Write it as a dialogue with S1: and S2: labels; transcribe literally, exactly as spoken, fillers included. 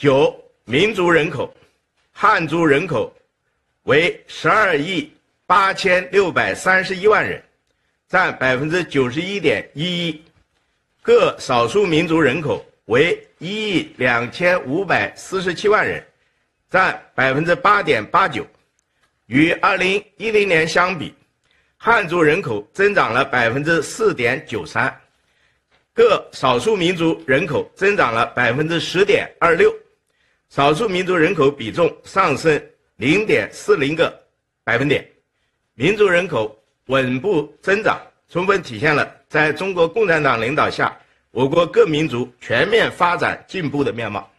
S1: 九、民族人口，汉族人口为十二亿八千六百三十一万人，占百分之九十一点一一。各少数民族人口为一亿两千五百四十七万人，占百分之八点八九。与二零一零年相比，汉族人口增长了百分之四点九三，各少数民族人口增长了百分之十点二六，少数民族人口比重上升零点四零个百分点，民族人口稳步增长，充分体现了在中国共产党领导下，我国各民族全面发展进步的面貌。